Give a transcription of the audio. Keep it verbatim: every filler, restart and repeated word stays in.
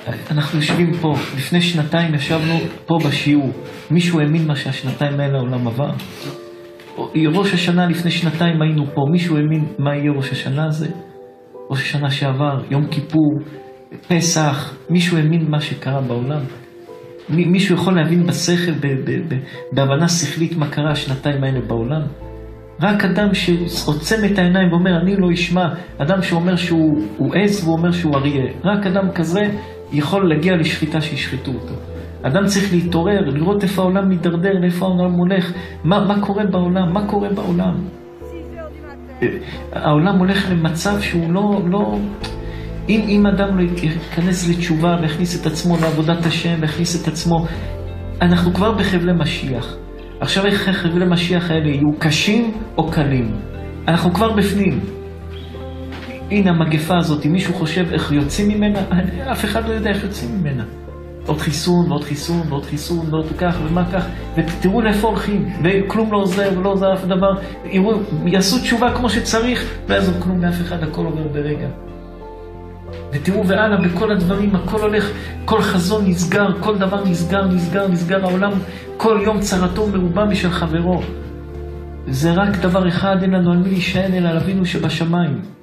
אנחנו יושבים פה, לפני שנתיים ישבנו פה בשיעור. מישהו האמין מה שהשנתיים האלה העולם עבר? ראש השנה לפני שנתיים היינו פה, מישהו האמין מה יהיה ראש השנה הזה? ראש השנה שעבר, יום כיפור, פסח, מישהו האמין מה שקרה בעולם? מישהו יכול להבין בשכל, בהבנה שכלית מה קרה השנתיים האלה בעולם? רק אדם שעוצם את העיניים ואומר אני לא אשמע, אדם שאומר שהוא עז והוא אומר שהוא אריה, רק אדם כזה יכול להגיע לשחיטה שישחיטו אותו. אדם צריך להתעורר, לראות איפה העולם מתדרדר, לאיפה העולם הולך, מה, מה קורה בעולם, מה קורה בעולם. העולם הולך למצב שהוא לא, לא... אם, אם אדם לא ייכנס לתשובה והכניס את עצמו לעבודת השם והכניס את עצמו, אנחנו כבר בחבלי משיח. עכשיו איך חבלי משיח האלה יהיו קשים או קלים? אנחנו כבר בפנים. הנה המגפה הזאת, אם מישהו חושב איך יוצאים ממנה, אף אחד לא יודע איך יוצאים ממנה. עוד חיסון, ועוד חיסון, ועוד חיסון, ועוד כך ומה כך, ותראו לאיפה הולכים, וכלום לא עוזר ולא עוזר אף דבר, יראו, יעשו תשובה כמו שצריך, לא יעזור כלום לאף אחד, הכל עובר ברגע. ותראו והלאה בכל הדברים, הכל הולך, כל חזון נסגר, כל דבר נסגר, נסגר, נסגר, העולם כל יום צרתו מרובה משל חברו. זה רק דבר אחד, אין לנו על מי להישען אלא על אבינו שבשמיים.